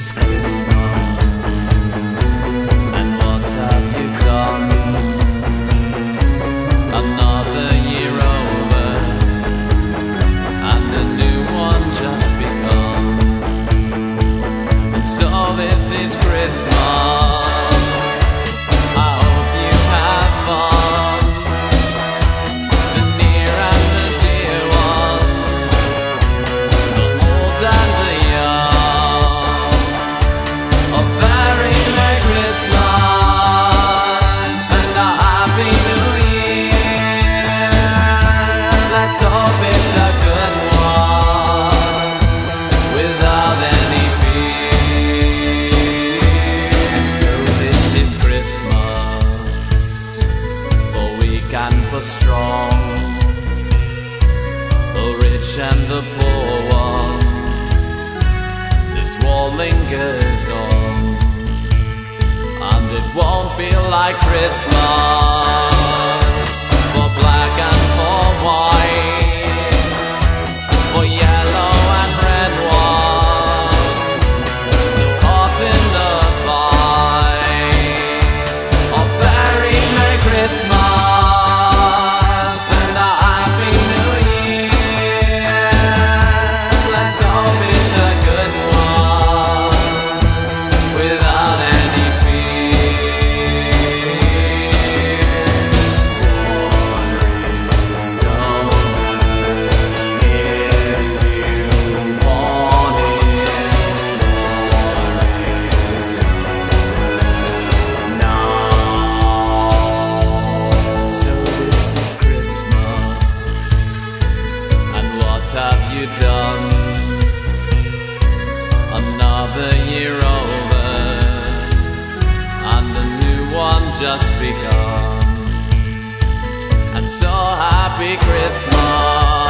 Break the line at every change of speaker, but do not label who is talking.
is Christmas, and what have you done? Another year over, and a new one just begun. And so this is Christmas. I hope you have fun, the near and the dear one, the old and the young. A very Merry Christmas and a Happy New Year. Let's hope it's a good one without any fear. So this is Christmas, for weak and for strong, the rich and the poor ones. This war lingers on, and it won't feel like Christmas for black and for white, for yellow and red ones, still caught in the fight. A very Merry Christmas and a Happy New Year. Let's hope it's a good one without any fear. So if you want it, now. So this is Christmas, and what have you done? Another year over, and a new one just begun. And so happy Christmas.